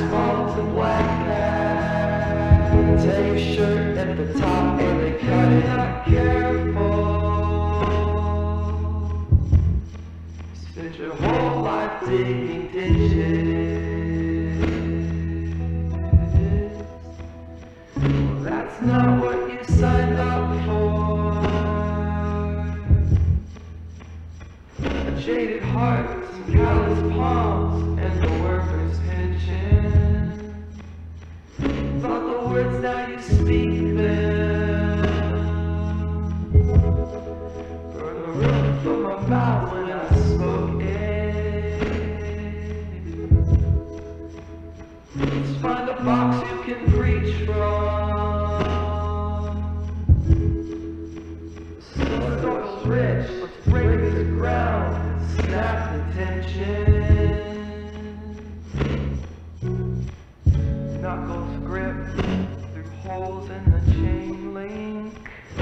asphalt and black cats. Tear your shirt at the top and they cut it. Not careful. Spent your whole life digging ditches. Well, that's not what you signed up for. A jaded heart, some callous palms, and the workers' pension. Thought the words now you speak them. Burn the roof from my mouth when I spoke it. Let's find a box you can preach from. Soil's rich, let's break the ground and snap the tension. Knuckles grip through holes in the chain link.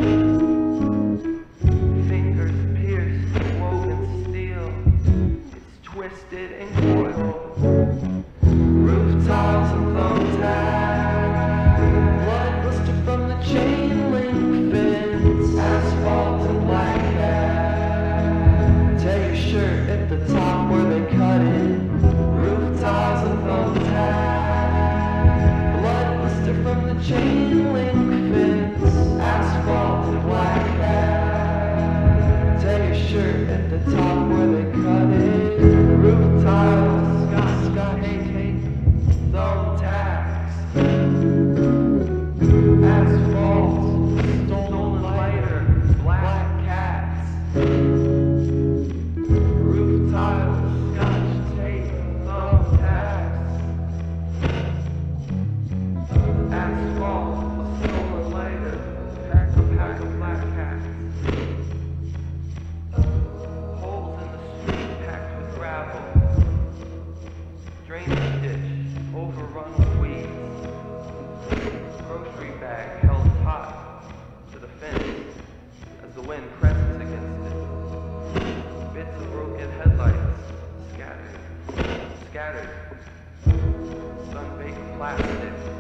Fingers pierced through woven steel. It's twisted and coiled. Roof tiles and thumbtacks. Blood blister from the chain link fence. Asphalt and black cat. Tear your shirt at the top where they cut it. Roof tiles and thumbtacks. Blood blister from the chain link fence. Asphalt and black cat. Tear your shirt at the top where they cut it. Roof tiles, Scott, hey, thumbtacks. Asphalt, stolen lighter, black cats. Roof tiles, Scotch tape, thumbtacks. Asphalt, stolen lighter, pack of black cats. Holes in the street packed with gravel. Drainage ditch overrun with weeds. Grocery bag held taut to the fence as the wind presses against it. Bits of broken headlights scattered. Sun-baked plastic.